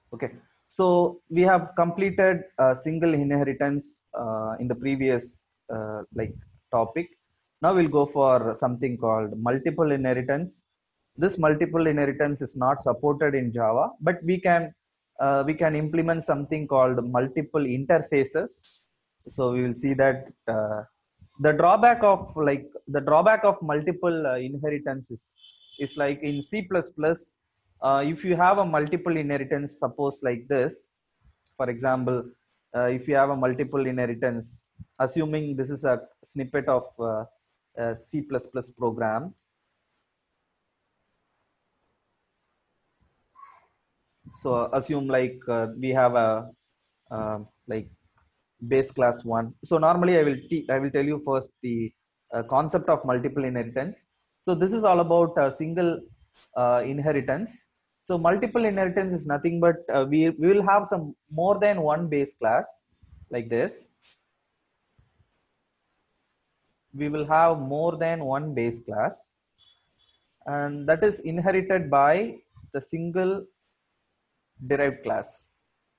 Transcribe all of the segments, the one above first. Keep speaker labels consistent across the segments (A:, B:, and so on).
A: Okay, so we have completed single inheritance in the previous topic. Now we'll go for something called multiple inheritance. This multiple inheritance is not supported in Java, but we can implement something called multiple interfaces. So we will see that the drawback of multiple inheritance is like in C++. If you have a multiple inheritance, suppose like this, for example, if you have a multiple inheritance, assuming this is a snippet of a C++ program. So assume like we have a like base class one. So normally I will tell you first the concept of multiple inheritance. So this is all about single inheritance. So multiple inheritance is nothing but we will have some more than one base class like this. We will have more than one base class, and that is inherited by the single derived class.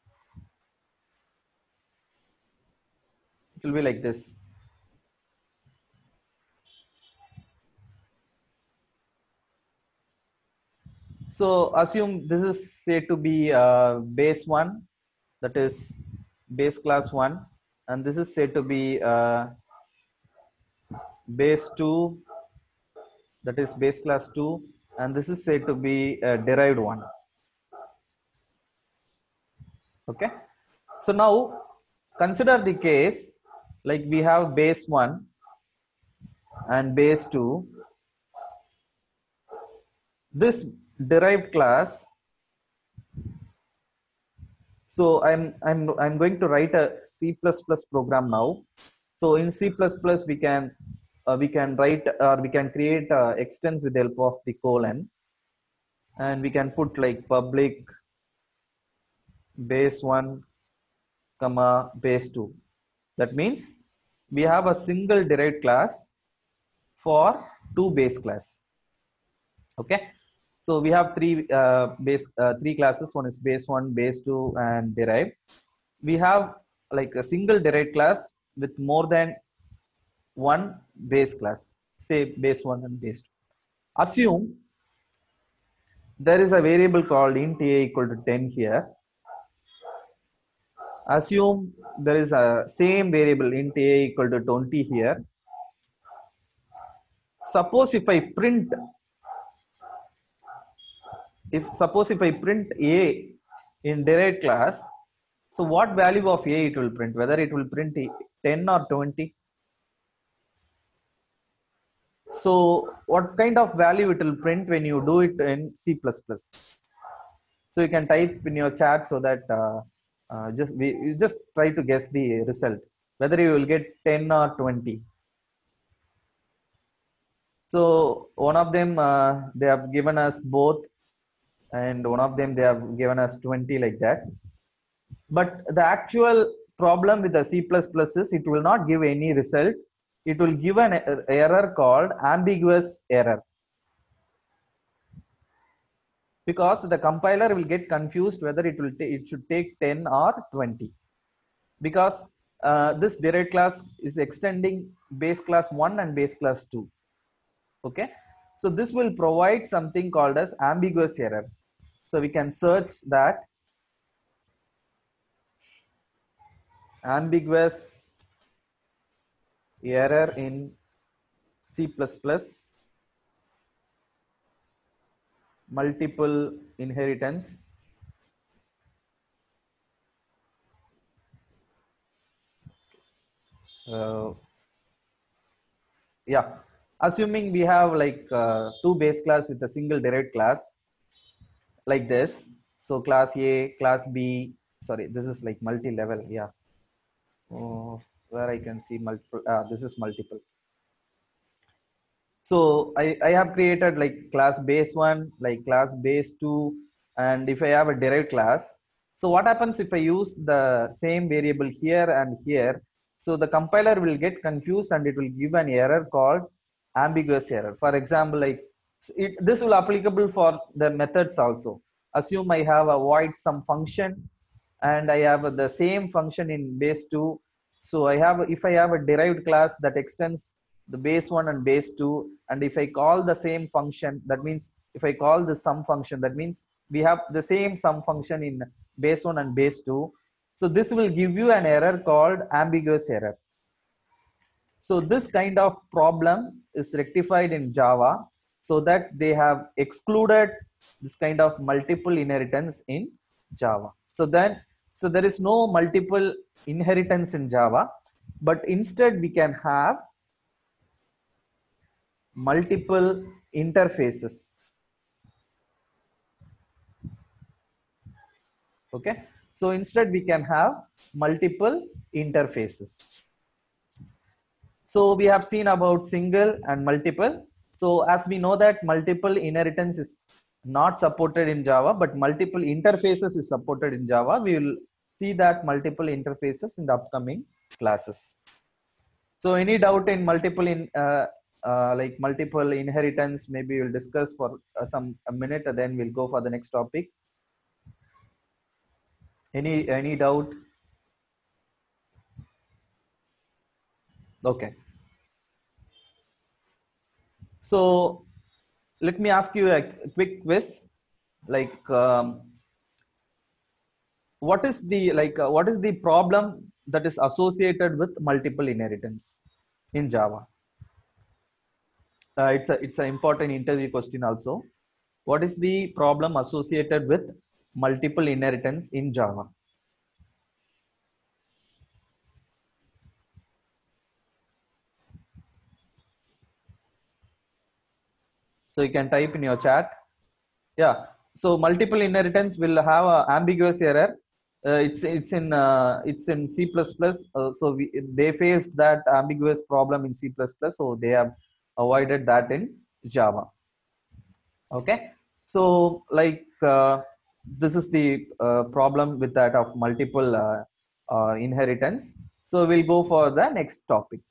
A: It will be like this. So assume this is say to be base one, that is base class one, and this is said to be base two, that is base class two, and this is said to be derived one. Okay. So now consider the case like we have base one and base two. This derived class. So I'm going to write a C++ program now. So in C++ we can write or we can create extents with the help of the colon, and we can put like public base one comma base two. That means we have a single derived class for two base class. Okay. So we have three classes. One is base one, base two, and derived. We have like a single derived class with more than one base class, say base one and base two. Assume there is a variable called int a equal to 10 here. Assume there is a same variable int a equal to 20 here. Suppose if I print a in derived class, so what value of a it will print, whether it will print 10 or 20. So what kind of value it will print when you do it in C++? So you can type in your chat so that you just try to guess the result, whether you will get 10 or 20. So one of them they have given us both, and one of them they have given us 20 like that. But the actual problem with the C++ is it will not give any result. It will give an error called ambiguous error, because the compiler will get confused whether it should take 10 or 20, because this derived class is extending base class 1 and base class 2. Okay, so this will provide something called as ambiguous error. So we can search that ambiguous error in C++, multiple inheritance. Yeah, assuming we have like two base class with a single derived class like this. So class A, class B, sorry, this is like multi-level. Yeah. Oh, where I can see multiple, this is multiple. So I have created like class base one, like class base two, and if I have a derived class, so what happens if I use the same variable here and here? So the compiler will get confused and it will give an error called ambiguous error. For example, like this will applicable for the methods also. assume I have a void some function and I have the same function in base 2. So I have, if I have a derived class that extends the base 1 and base 2, and if I call the same function, that means if I call the sum function, that means we have the same sum function in base 1 and base 2. So this will give you an error called ambiguous error. So this kind of problem is rectified in Java, so that they have excluded this kind of multiple inheritance in Java. So there is no multiple inheritance in Java, but instead we can have multiple interfaces. Okay. So instead we can have multiple interfaces. So we have seen about single and multiple. So as we know that multiple inheritance is not supported in Java, but multiple interfaces is supported in Java. We will see that multiple interfaces in the upcoming classes. So any doubt in multiple like multiple inheritance, maybe we'll discuss for a minute, and then we'll go for the next topic. Any doubt? Okay. So let me ask you a quick quiz. Like, what is the problem that is associated with multiple inheritance in Java? It's an important interview question also. What is the problem associated with multiple inheritance in Java? So you can type in your chat. Yeah. So multiple inheritance will have a ambiguous error. It's in C++. So they faced that ambiguous problem in C++. So they have avoided that in Java. Okay. So like this is the problem with that of multiple inheritance. So we'll go for the next topic.